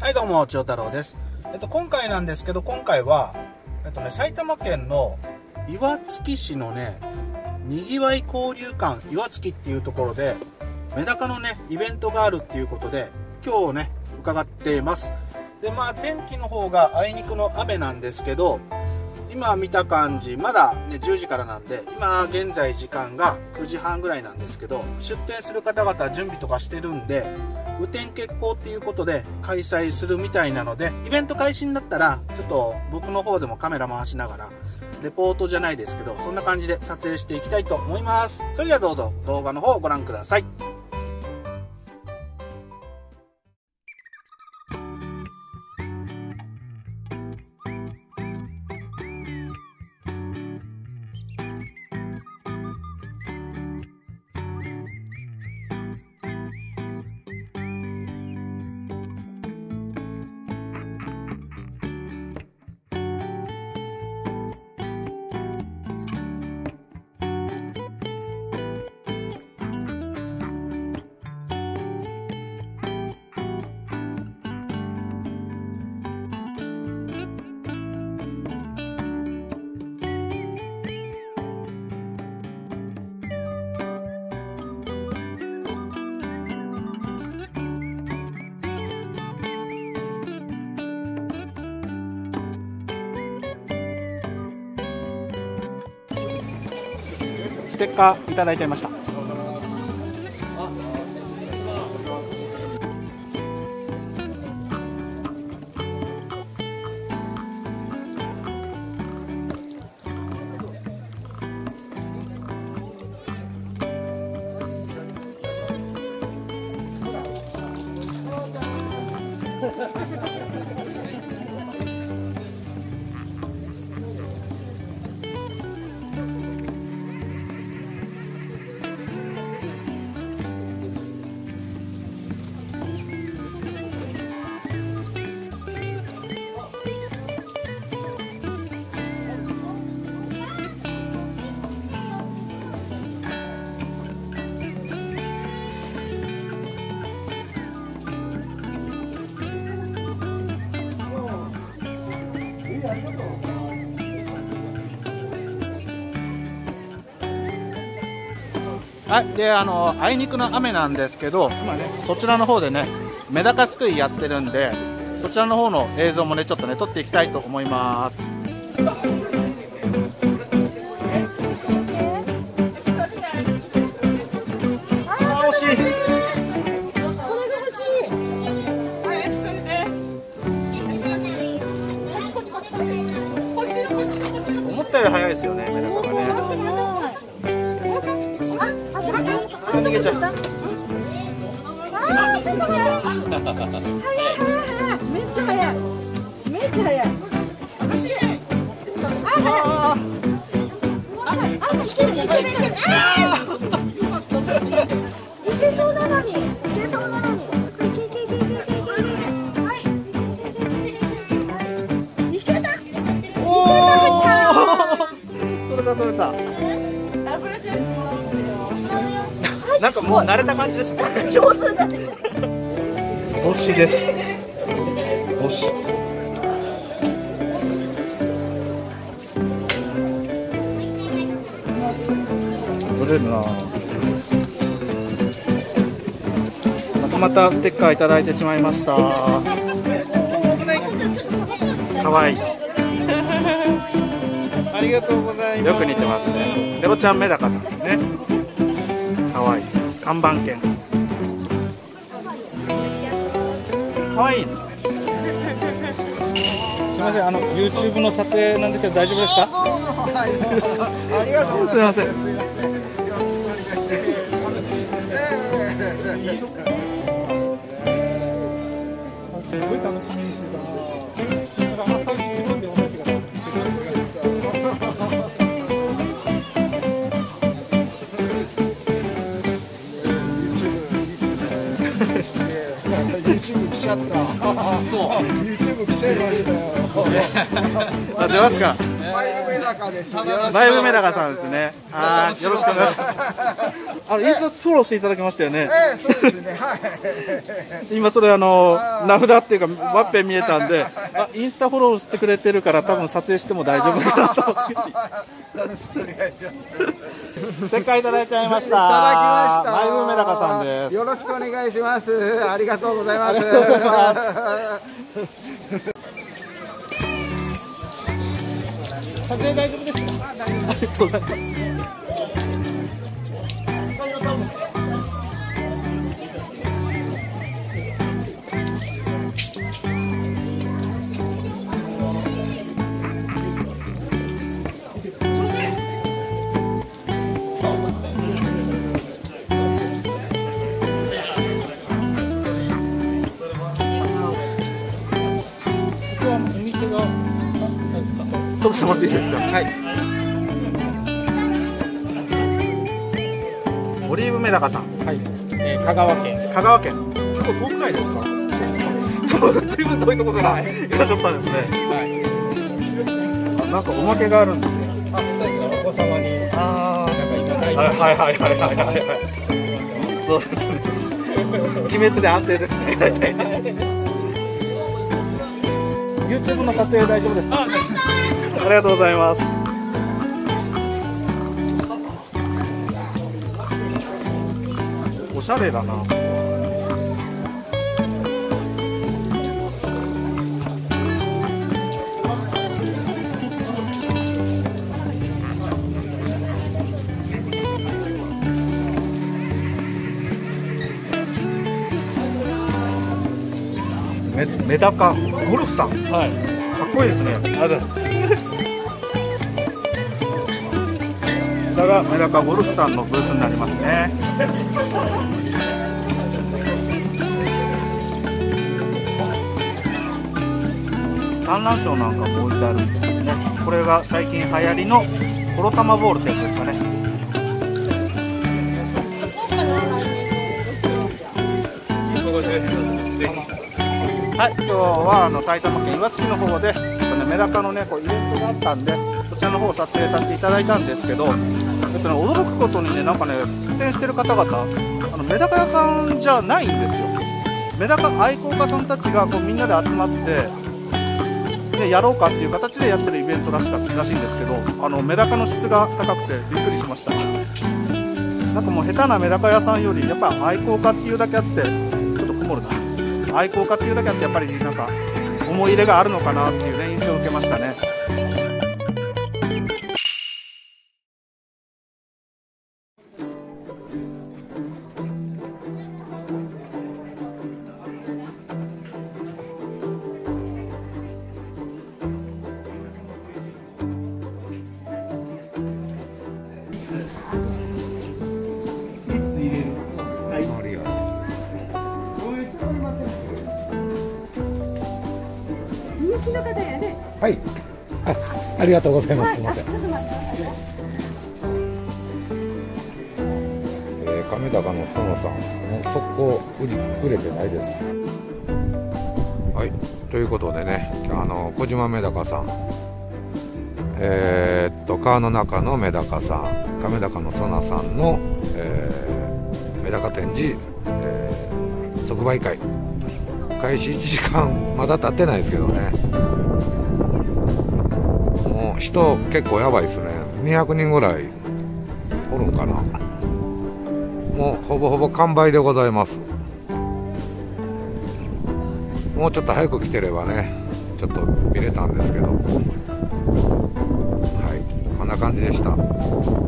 はい、どうも千代太郎です。今回なんですけど、今回は埼玉県の岩槻市のね、にぎわい交流館岩槻っていうところでメダカのねイベントがあるっていうことで今日ね伺っています。で天気の方があいにくの雨なんですけど、今見た感じまだね10時からなんで、今現在時間が9時半ぐらいなんですけど、出店する方々準備とかしてるんで雨天決行っていうことで開催するみたいなので、イベント開始になったらちょっと僕の方でもカメラ回しながらレポートじゃないですけど、そんな感じで撮影していきたいと思います。それではどうぞ動画の方をご覧ください。ステッカーいただいちゃいました。はい、であいにくの雨なんですけど、今ねそちらの方でねメダカすくいやってるんで、そちらの方の映像もねちょっとね撮っていきたいと思います。惜しい。思ったより早いですよね、メダカがね。逃げちゃった。ちょっと早い。早い。めっちゃ早い。めっちゃ早い。私。仕切る。いけそうなのに。いけそうなのに。いけた。取れた取れた。なんかもう慣れた感じですね。上手になってきた。推しです。推し。取れるな。またステッカーいただいてしまいました。可愛い。 ありがとうございます。 よく似てますね。レボちゃんメダカさんですね。かわいい。看板犬。かわいい。すみません、YouTube の撮影なんですけど大丈夫ですか？ はい、ありがとうございます。 すみません。 すごい楽しみにしてた。朝一番でお話が。YouTube 来ちゃった。そう。YouTube 来ちゃいましたよ。 あ、出ますか。 マイルメダかです。 マイブメダカさんですね。ああ、よろしくお願いします。インスタフォローしていただきましたよね。 そうですね。はい。 今それ名札っていうかワッペン見えたんで、インスタフォローしてくれてるから多分撮影しても大丈夫かなと思って。 よろしくお願いします。 ステッカーいただいちゃいました。 いただきました。 マイブメダカさんです。 よろしくお願いします。ありがとうございます。 撮影大丈夫ですか？ありがとうございます。ちょっと触っていいですか？はい。オリーブメダカさん。 はい。香川県。 香川県。結構遠くないですか？ずいぶん遠いところからいらっしゃったんですね。はい。なんかおまけがあるんですね。 あ、そうですか。お子様に。ああ。なんかいただいて。 はい。そうですね。鬼滅で安定ですね。大体ね。YouTube の撮影大丈夫ですか？ありがとうございます。おしゃれだな。メダカゴルフさん、はい、かっこいいですね。ありがとうございます。こちらがメダカゴルフさんのブースになりますね。産卵床なんかも置いてあるみたいですね。これが最近流行りのコロタマボールってやつですかね。はい、今日は埼玉県岩槻の方でメダカのねこうイベントがあったんで、こちらの方を撮影させていただいたんですけど、驚くことにね、なんかね出店してる方々メダカ屋さんじゃないんですよ。メダカ愛好家さんたちがこうみんなで集まってでやろうかっていう形でやってるイベントらしいんですけど、メダカの質が高くてびっくりしました。なんかもう下手なメダカ屋さんよりやっぱ愛好家っていうだけあってちょっと曇るな。愛好家っていうだけあってやっぱりなんか思い入れがあるのかなっていう、ね、印象を受けましたね。 はい。ありがとうございます。すみません。亀高の園さん、速攻売れてないです。はい。ということでね、小島メダカさん、川の中のメダカさん、亀高の園さんの、メダカ展示、即売会開始1時間まだ経ってないですけどね。もう人結構やばいですね。200人ぐらいおるんかな。もうほぼほぼ完売でございます。もうちょっと早く来てればねちょっと見れたんですけど、はい、こんな感じでした。